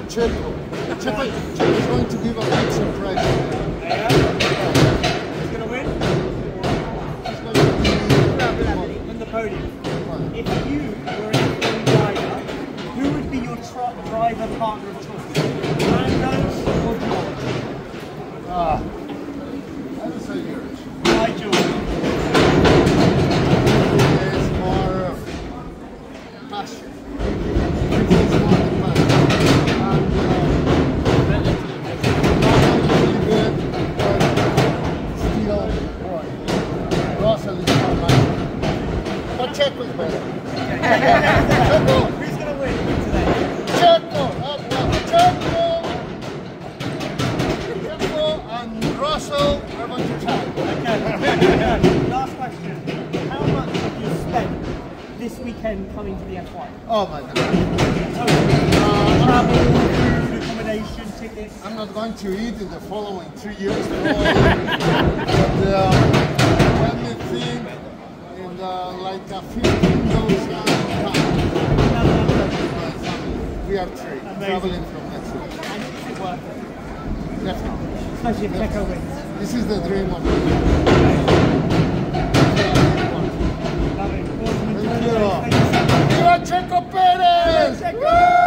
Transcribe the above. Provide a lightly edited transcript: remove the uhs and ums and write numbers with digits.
Checo. Checo is going to give a big surprise. He's going to win? He's going to be on the podium. If you were an F1 driver, who would be your driver partner of choice? Lando or George? I would say George. Why George? It's more passion. It's more than passion. And really good, but still boy. Russell is more passion. But Checo is better. Checo! Who's going to win today? Checo! Checo and Russell are going to try. Okay. Last question. How much have you spent this weekend coming to the F1? Oh my God. Travel, food, accommodation, tickets? I'm not going to eat in the following 3 years. But when we think in like 15 goes we are three traveling from next week. And is it worth it? Definitely. Especially if Checo wins. This is the dream of me. Love it. Awesome. Thank you. Viva Checo Perez! Checo!